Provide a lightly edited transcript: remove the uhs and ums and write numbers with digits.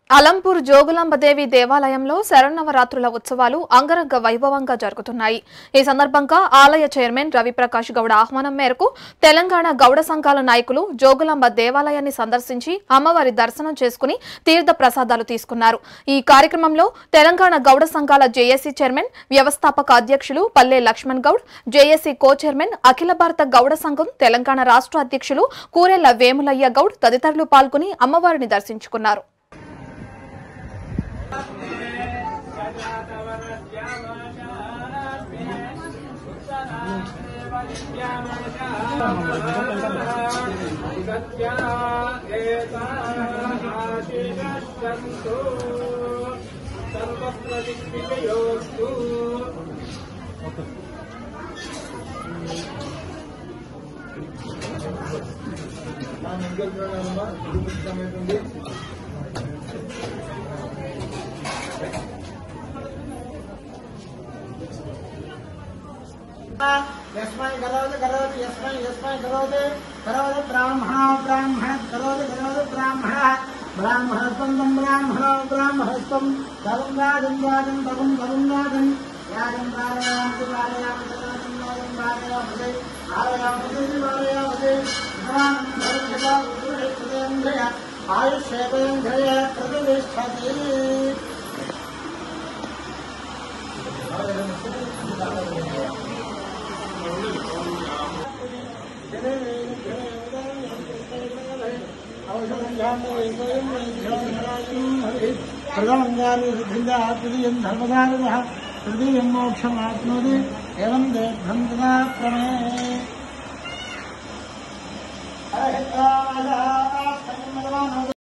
అలంపూర్ జోగులాంబదేవి దేవాలయంలో శరన్నవరాత్రుల ఉత్సవాలు అంగరంగ వైభవంగా జరుగుతున్నాయి. ఈ సందర్భంగా ఆలయ చైర్మన్ రవిప్రకాష్ గౌడ ఆహ్వానం మేరకు తెలంగాణ గౌడ సంఘాల నాయకులు జోగులాంబ దేవాలయాన్ని సందర్శించి అమ్మవారి దర్శనం చేసుకుని తీర్థ ప్రసాదాలు తీసుకున్నారు. ఈ కార్యక్రమంలో తెలంగాణ గౌడ సంఘాల జేఏసీ చైర్మన్ వ్యవస్థాపక అధ్యక్షులు Palle Laxman Goud, JAC co chairman Akhila Bharata Gouda సంఘం తెలంగాణ రాష్ట్ర అధ్యక్షులు కూరెళ్ల వేములయ్య గౌడ్ తదితరులు పాల్గొని అమ్మవారిని దర్శించుకున్నారు. यस्मै करोति करोति यस्मै यस्मै करोति करोति ब्राह्मणो ब्राह्मणः करोति करोति ब्राह्मणः ब्राह्मणत्वं ब्राह्मणो ब्राह्मणत्वं तरुं राजं राजं तरुं तरुं राजं राजं पारयामि पारयामि तरुं राजं पारयामि पारयामि पारयामि भगवान् भगवता गुरुदेवः आयुष्येवेन्द्रय प्रतिष्ठति प्रथमं धर्मदानः तृतीयं मोक्षमाप्नोति एवं देवं तदा प्रमे